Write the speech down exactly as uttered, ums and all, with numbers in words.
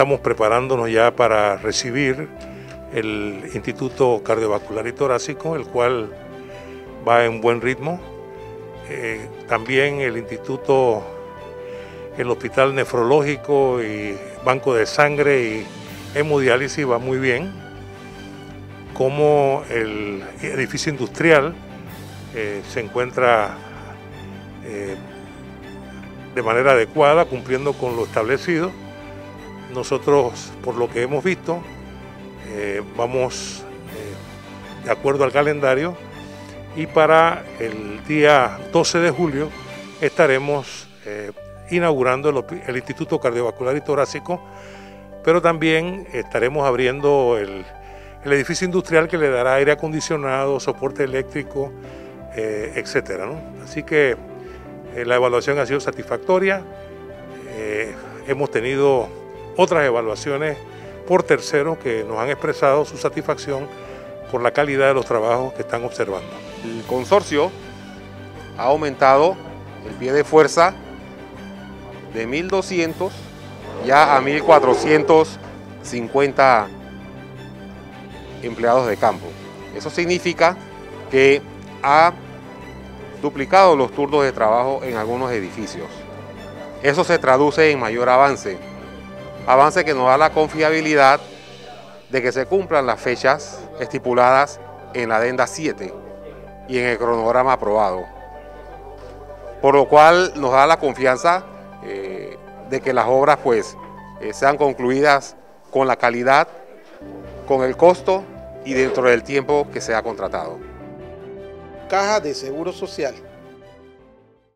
estamos preparándonos ya para recibir el Instituto Cardiovascular y Torácico, el cual va en buen ritmo. Eh, también el Instituto, el Hospital Nefrológico y Banco de Sangre y Hemodiálisis va muy bien, como el edificio industrial eh, se encuentra eh, de manera adecuada, cumpliendo con lo establecido. Nosotros, por lo que hemos visto, eh, vamos eh, de acuerdo al calendario, y para el día doce de julio estaremos eh, inaugurando el, el Instituto Cardiovascular y Torácico, pero también estaremos abriendo el, el edificio industrial, que le dará aire acondicionado, soporte eléctrico, eh, etcétera, ¿no? Así que eh, la evaluación ha sido satisfactoria. Eh, hemos tenido otras evaluaciones por terceros que nos han expresado su satisfacción por la calidad de los trabajos que están observando. El consorcio ha aumentado el pie de fuerza de mil doscientos ya a mil cuatrocientos cincuenta empleados de campo. Eso significa que ha duplicado los turnos de trabajo en algunos edificios. Eso se traduce en mayor avance, avance que nos da la confiabilidad de que se cumplan las fechas estipuladas en la adenda siete y en el cronograma aprobado, por lo cual nos da la confianza eh, de que las obras pues eh, sean concluidas con la calidad, con el costo y dentro del tiempo que se ha contratado. Caja de Seguro Social.